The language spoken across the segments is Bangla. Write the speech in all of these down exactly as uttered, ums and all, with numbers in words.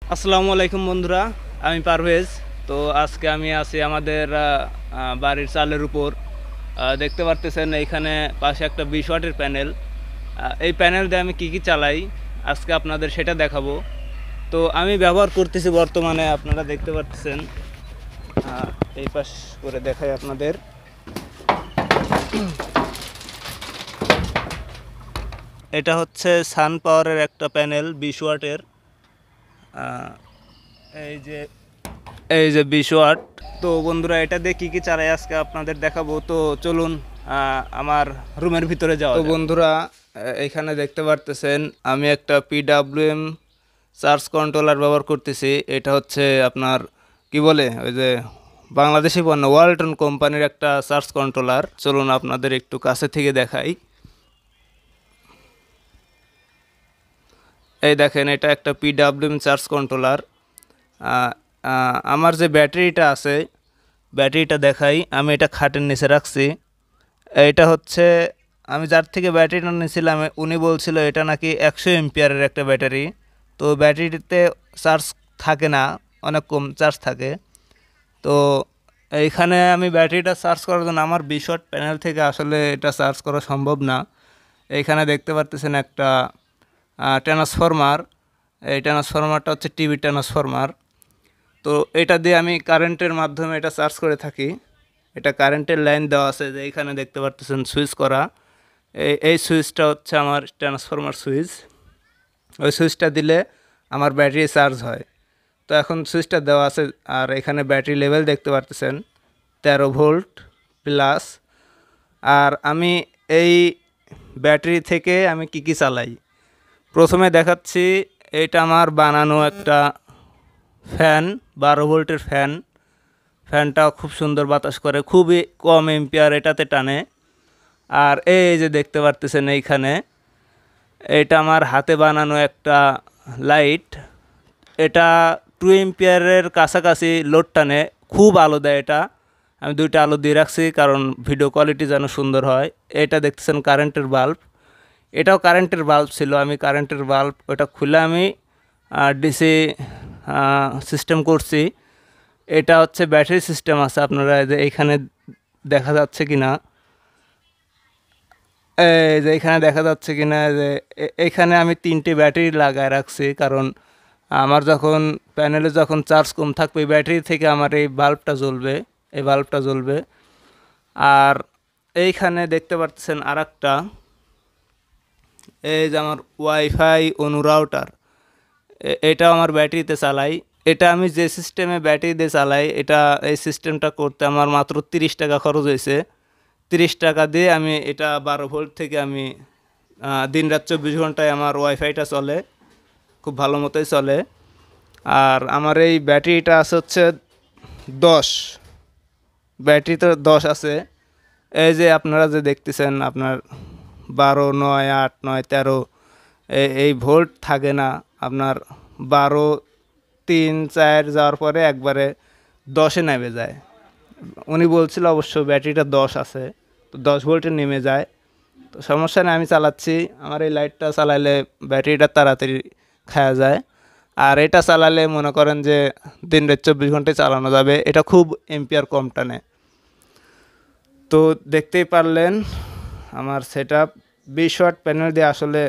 আসসালামু আলাইকুম বন্ধুরা, আমি পারভেজ। তো আজকে আমি আছি আমাদের বাড়ির চালের উপর। দেখতে পারতেছেন এইখানে পাশে একটা বিশ ওয়াটের প্যানেল। এই প্যানেল দিয়ে আমি কি কি চালাই আজকে আপনাদের সেটা দেখাবো। তো আমি ব্যবহার করতেছি বর্তমানে, আপনারা দেখতে পাচ্ছেন। এই পাশ করে দেখাই আপনাদের। এটা হচ্ছে সান পাওয়ারের একটা প্যানেল বিশ ওয়াটের। এই যে এই যে বিশ ওয়াট। তো বন্ধুরা, এটা দিয়ে কী কী চালাই আজকে আপনাদের দেখাবো। তো চলুন আমার রুমের ভিতরে যাওয়া। তো বন্ধুরা, এইখানে দেখতে পারতেছেন আমি একটা পিডাব্লিউএম চার্জ কন্ট্রোলার ব্যবহার করতেছি। এটা হচ্ছে আপনার কি বলে, ওই যে বাংলাদেশি পণ্য ওয়ালটন কোম্পানির একটা চার্জ কন্ট্রোলার। চলুন আপনাদের একটু কাছে থেকে দেখাই। এই দেখেন, এটা একটা পিডাব্লিউএম চার্জ কন্ট্রোলার। আমার যে ব্যাটারিটা আছে, ব্যাটারিটা দেখাই। আমি এটা খাটের নিচে রাখছি। এটা হচ্ছে আমি যার থেকে ব্যাটারিটা নিয়েছিলাম, উনি বলছিল এটা নাকি একশো এমপিয়ারের একটা ব্যাটারি। তো ব্যাটারিতে চার্জ থাকে না, অনেক কম চার্জ থাকে। তো এইখানে আমি ব্যাটারিটা চার্জ করার জন্য আমার বিশ ওয়াট প্যানেল থেকে আসলে এটা চার্জ করা সম্ভব না। এইখানে দেখতে পারতেছেন একটা ট্রান্সফরমার। এই ট্রান্সফরমারটা হচ্ছে টিভি ট্রান্সফরমার। তো এটা দিয়ে আমি কারেন্টের মাধ্যমে এটা চার্জ করে থাকি। এটা কারেন্টের লাইন দেওয়া আছে, যে এইখানে দেখতে পারতেছেন সুইচ করা। এই এই সুইচটা হচ্ছে আমার ট্রান্সফরমার সুইচ। ওই সুইচটা দিলে আমার ব্যাটারি চার্জ হয়। তো এখন সুইচটা দেওয়া আছে, আর এখানে ব্যাটারি লেভেল দেখতে পারতেছেন তেরো ভোল্ট প্লাস। আর আমি এই ব্যাটারি থেকে আমি কি কি চালাই প্রথমে দেখাচ্ছি। এটা আমার বানানো একটা ফ্যান, বারো ভোল্টের ফ্যান। ফ্যানটা খুব সুন্দর বাতাস করে, খুবই কম এম্পিয়ার এটাতে টানে। আর এই যে দেখতে পারতেছেন এইখানে, এটা আমার হাতে বানানো একটা লাইট। এটা টু এম্পিয়ারের কাছাকাছি লোড টানে, খুব আলো দেয় এটা। আমি দুইটা আলো দিয়ে রাখছি কারণ ভিডিও কোয়ালিটি যেন সুন্দর হয়। এটা দেখতেছেন কারেন্টের বাল্ব। এটাও কারেন্টের বাল্ব ছিল, আমি কারেন্টের বাল্ব ওটা খুলে আমি ডিসি সিস্টেম করছি। এটা হচ্ছে ব্যাটারি সিস্টেম আছে, আপনারা যে এইখানে দেখা যাচ্ছে কি না, এই যে এইখানে দেখা যাচ্ছে কি না, যে এইখানে আমি তিনটে ব্যাটারি লাগায় রাখছি। কারণ আমার যখন প্যানেলে যখন চার্জ কম থাকবে, এই ব্যাটারি থেকে আমার এই বাল্বটা জ্বলবে, এই বাল্বটা জ্বলবে। আর এইখানে দেখতে পাচ্ছেন আর একটা, এই যে আমার ওয়াইফাই অনু রাউটার, এটাও আমার ব্যাটারিতে চালাই। এটা আমি যে সিস্টেমে ব্যাটারি দিয়ে চালাই, এটা এই সিস্টেমটা করতে আমার মাত্র তিরিশ টাকা খরচ হয়েছে। তিরিশ টাকা দিয়ে আমি এটা বারো ভোল্ট থেকে আমি দিন রাত চব্বিশ ঘন্টায় আমার ওয়াইফাইটা চলে, খুব ভালো মতোই চলে। আর আমার এই ব্যাটারিটা আছে হচ্ছে দশ, ব্যাটারি তো দশ আছে। এই যে আপনারা যে দেখতেছেন, আপনার বারো নয় আট নয় তেরো এই ভোল্ট থাকে না, আপনার বারো তিন চার যাওয়ার পরে একবারে দশে নেমে যায়। উনি বলছিল অবশ্য ব্যাটারিটা দশ আছে, তো দশ ভোল্টে নেমে যায়। তো সমস্যা নেই, আমি চালাচ্ছি। আমার এই লাইটটা চালালে ব্যাটারিটা তাড়াতাড়ি খাওয়া যায়। আর এটা চালালে মনে করেন যে দিন রাত চব্বিশ ঘন্টায় চালানো যাবে। এটা খুব এম্পিয়ার কম টানে। তো দেখতেই পারলেন আমার সেট আপ। বিশ ওয়াট প্যানেল দিয়ে আসলে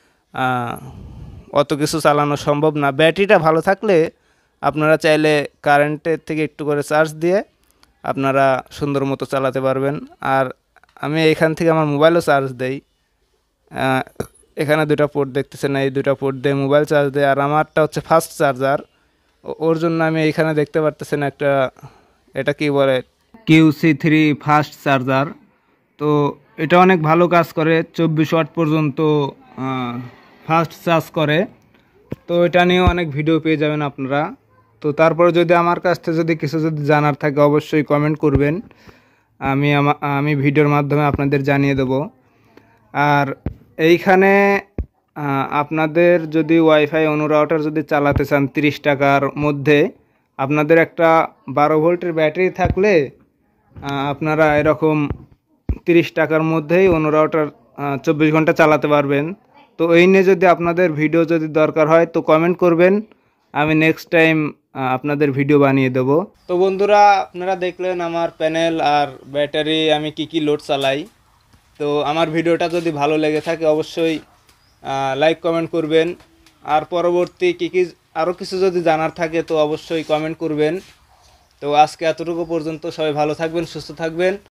অত কিছু চালানো সম্ভব না। ব্যাটারিটা ভালো থাকলে আপনারা চাইলে কারেন্টের থেকে একটু করে চার্জ দিয়ে আপনারা সুন্দর মতো চালাতে পারবেন। আর আমি এখান থেকে আমার মোবাইলও চার্জ দেই। এখানে দুটা পোর্ট দেখতেছেন, এই দুটা পোর্ট দিয়ে মোবাইল চার্জ দেয়। আর আমারটা হচ্ছে ফাস্ট চার্জার, ওর জন্য আমি এখানে দেখতে পারতেছেন একটা, এটা কি বলে, Q C three fast charger. তো এটা অনেক ভালো কাজ করে, চব্বিশ ওয়াট পর্যন্ত ফাস্ট চার্জ করে। তো এটা নিয়েও অনেক ভিডিও পেয়ে যাবেন আপনারা। তো তারপরে যদি আমার কাছ থেকে যদি কিছু যদি জানার থাকে, অবশ্যই কমেন্ট করবেন, আমি আমি ভিডিওর মাধ্যমে আপনাদের জানিয়ে দেব। আর এইখানে আপনাদের যদি ওয়াইফাই অনু রাউটার যদি চালাতে চান তিরিশ টাকার মধ্যে, আপনাদের একটা বারো ভোল্টের ব্যাটারি থাকলে আপনারা এরকম তিরিশ টাকার মধ্যেই অনু রাউটার চব্বিশ ঘন্টা চালাতে পারবেন। তো এই নিয়ে যদি আপনাদের ভিডিও যদি দরকার হয় তো কমেন্ট করবেন, আমি নেক্সট টাইম আপনাদের ভিডিও বানিয়ে দেব। তো বন্ধুরা, আপনারা দেখলেন আমার প্যানেল আর ব্যাটারি আমি কি কি লোড চালাই। তো আমার ভিডিওটা যদি ভালো লেগে থাকে অবশ্যই লাইক কমেন্ট করবেন, আর পরবর্তী কী কী আরও কিছু যদি জানার থাকে তো অবশ্যই কমেন্ট করবেন। তো আজকে এতটুকু পর্যন্ত, সবাই ভালো থাকবেন, সুস্থ থাকবেন।